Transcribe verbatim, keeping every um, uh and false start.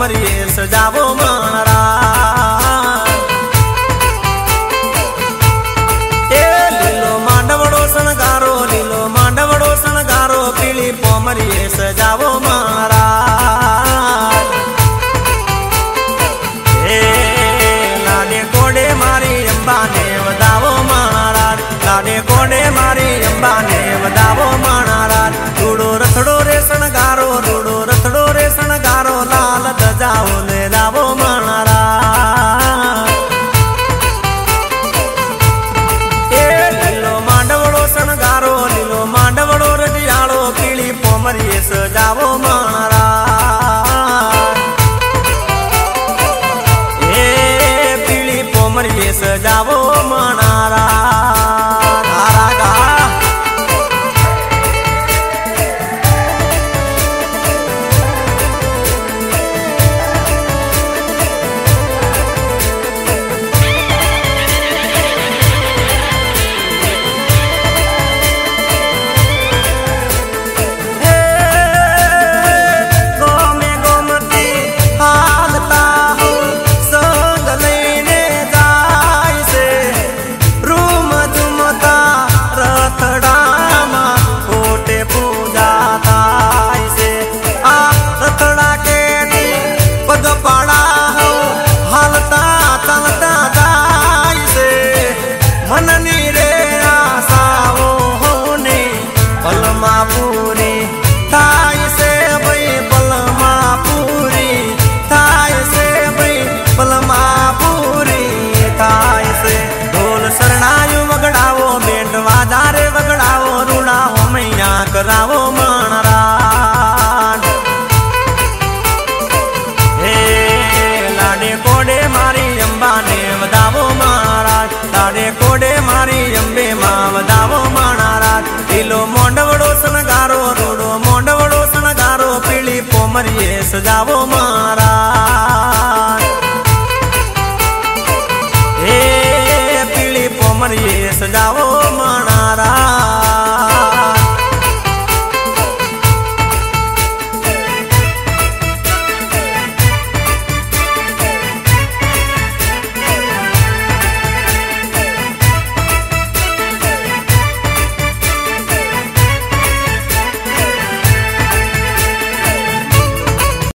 पोमरिए सजावो मारा ए लीलो मांडवड़ो सणगारो लीलो मांडवड़ो सणगारो पीली पोमरिए सजावो मारा ए लाडे कोडे मारी अंबा ने वधावो मारा लाडे कोडे मारी अंबा ने वधावो मारा रूड़ो रथड़ो रे सणगारो रूड़ो रथड़ो रे सणगारो लाल धजाओ ले लावो मारा ए लीलो मांडवड़ो सणगारो लीलो मांडवड़ो रटियाड़ो पीली पोमरिए सजावो मारा ए पीली पोमरिए सजावो मारा करावो मारा हे लाडे कोडे मारी अंबा ने वधावो मारा लाडे कोडे मारी अंबे मां वधावो मारा लीलो मोंडवड़ो सणगारो रूड़ो मोंडवड़ो सणगारो पीली पोमरिए सजावो मारा।